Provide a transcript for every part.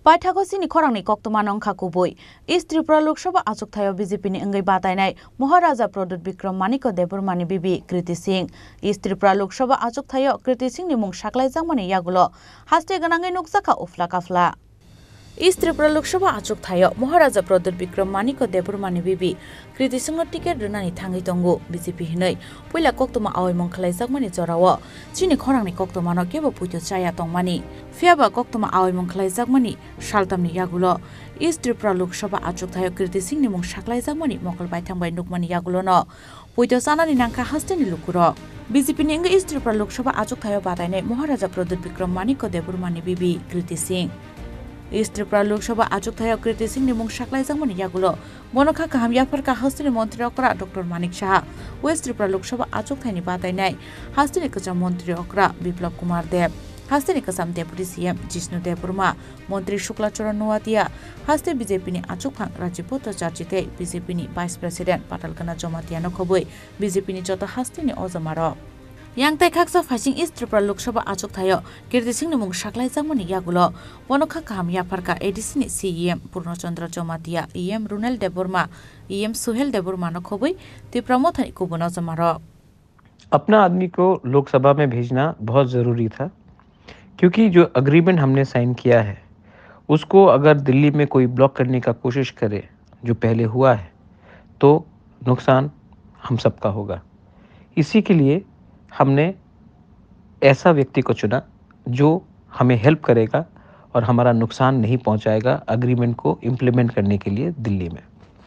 Paithako sini khorangni koktoma nongkha kubui East Tripura Lok Sabha achuk thayo BJP ni engai batainai Maharaja Pradut Bikram Maniko Deburmani bibi Kriti Singh East Tripura Lok Sabha achuk thayo Kriti Singh ni mung saklaijangmani yagulo haste ganangai nukjaka ufla kafla East Tripura Lok Sabha achuk thayo Maharaja Pradut Bikram Maniko Deburmani bibi Kriti Singh no ticket runani thangai tongo BJP hinai puila koktoma awai mong khlaijakmani jorawo chini khorangni koktoma no kebo puito chaya tongmani Fiaba koktoma awai mong khlaijakmani saltamni yagulo East Tripura Lok Sabha achuk thayo Kriti Singh ni mung saklaijakmani mokol baithangbai nukmani yagulo no puito sanani nangkha hasteni lukuro BJP ni engai East Tripura Lok Sabha achuk thayo batainai Maharaja Pradut Bikram Maniko Deburmani bibi Kriti Singh East Tripura Lok Sabha achuk thayo Kriti Singh ni mung saklaijangmani yagulo bonokha kaham yafarka hasteni mantri okra Dr Manik Saha West Tripura Lok Sabha achuk thaini batainai hasteni kacham mantri okra Biplab Kumar Dev hasteni kasam deputy CM Jishnu Deburma mantri Shukla Charan Noatia haste BJP ni achuk phang Rajiput Charjite BJP ni vice president Patalkana Jomatia no khoboi BJP ni joto hasteni ojamaro Yang tai khaksa phasing East Tripura Lok Sabha achuk thayo Kriti Singh ni mung saklaijangmani yagulo bonokha kaham yafarka ADC ni CEM Purnachandra Jomatia EM Runel Deburma EM Suhel Deburma no khoboi Tripura mothani kubono jamaro अपना आदमी को लोकसभा में भेजना बहुत ज़रूरी था क्योंकि जो एग्रीमेंट हमने साइन किया है उसको अगर दिल्ली में कोई ब्लॉक करने का कोशिश करे जो पहले हुआ है तो नुकसान हम सबका होगा इसी के लिए हमने ऐसा व्यक्ति को चुना जो हमें हेल्प करेगा और हमारा नुकसान नहीं पहुंचाएगा एग्रीमेंट को इम्प्लीमेंट करने के लिए दिल्ली में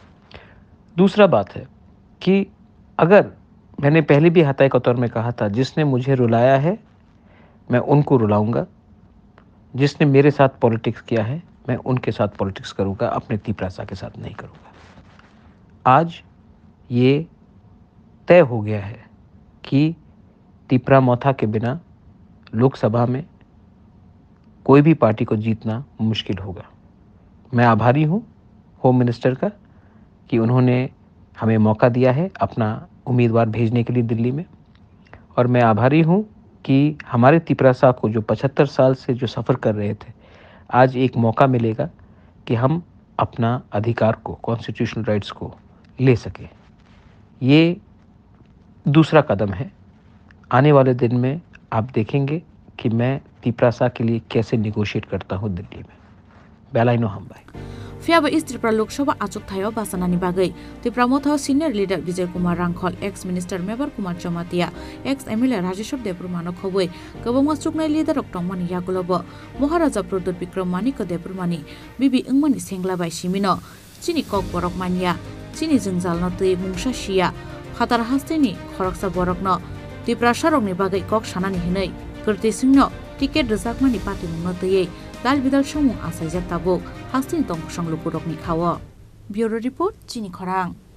दूसरा बात है कि अगर मैंने पहले भी हताए कतौर में कहा था जिसने मुझे रुलाया है मैं उनको रुलाऊंगा जिसने मेरे साथ पॉलिटिक्स किया है मैं उनके साथ पॉलिटिक्स करूंगा अपने तीपरासा के साथ नहीं करूंगा आज ये तय हो गया है कि तीपरा मोथा के बिना लोकसभा में कोई भी पार्टी को जीतना मुश्किल होगा मैं आभारी हूं होम मिनिस्टर का कि उन्होंने हमें मौका दिया है अपना उम्मीदवार भेजने के लिए दिल्ली में और मैं आभारी हूं कि हमारे तीपरासा को जो 75 साल से जो सफ़र कर रहे थे आज एक मौका मिलेगा कि हम अपना अधिकार को कॉन्स्टिट्यूशनल राइट्स को ले सकें ये दूसरा कदम है आने वाले दिन में आप देखेंगे कि मैं तीपरासा के लिए कैसे नेगोशिएट करता हूं दिल्ली में बेलाइनो हमबाई Fiaba East Tripura Lok Sabha achuk thayo basanani bagai Tripura Motha senior leader Vijay Kumar Rangkhol ex minister Mebar Kumar Jomatia ex MLA Rajeshwar Deburma no khoboi kabangma chuknai leader rok tongmani yagulobo Maharaja Pradut Bikram Maniko Deburmani bibi ingmani sengla bai simino chini kok borok mania chini jingjal no tui mungsa sia khatar hasteni khoroksa borok no Tripura sarok ni bagai kok sanani hinai Kriti Singh no ticket rejakmani party mungno tui Dal bidal somung asaijak tabuk hasteni tong sanglupurok ni khawo Bureau Report chini khorang